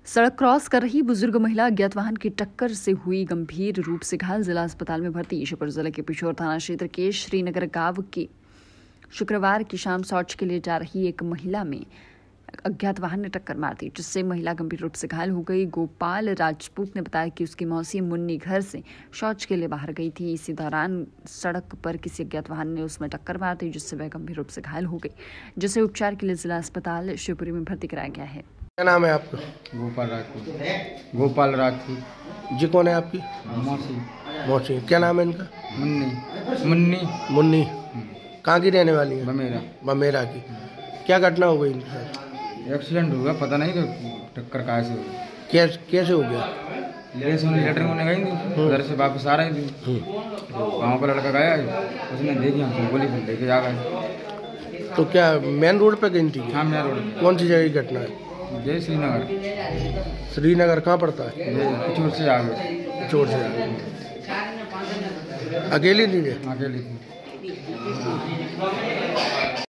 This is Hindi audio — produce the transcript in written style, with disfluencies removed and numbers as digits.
सड़क क्रॉस कर रही बुजुर्ग महिला अज्ञात वाहन की टक्कर से हुई गंभीर रूप से घायल, जिला अस्पताल में भर्ती। श्योपुर जिले के पिछोर थाना क्षेत्र के श्रीनगर गांव की शुक्रवार की शाम शौच के लिए जा रही एक महिला में अज्ञात वाहन ने टक्कर मार दी, जिससे महिला गंभीर रूप से घायल हो गई। गोपाल राजपूत ने बताया कि उसकी मौसी मुन्नी घर से शौच के लिए बाहर गई थी। इसी दौरान सड़क पर किसी अज्ञात वाहन ने उसमें टक्कर मार दी, जिससे वह गंभीर रूप से घायल हो गई, जिसे उपचार के लिए जिला अस्पताल शिवपुरी में भर्ती कराया गया है। क्या नाम है आपका? गोपाल राजपूत। जी कौन है आपकी? मौसी। मौसी। क्या नाम है इनका? मुन्नी। मुन्नी। कहाँ की रहने वाली है? बमेरा की। क्या घटना हो गई इनके साथ? एक्सीडेंट हुआ, पता नहीं कि टक्कर कहाँ से हुई। कैसे हो गया? लेटर होने गई थी, घर से वापस आ रही थी। गाँव का लड़का गया, उसने देखी हमको, बोली फिर लेके आ गए। तो क्या मेन रोड पे गई थी? हाँ, मेन रोड। कौन सी जगह की घटना है? जय श्रीनगर। श्रीनगर कहाँ पड़ता है? पिछोर से आगे। पिछोर से आगे। अकेली थी? अकेली थी।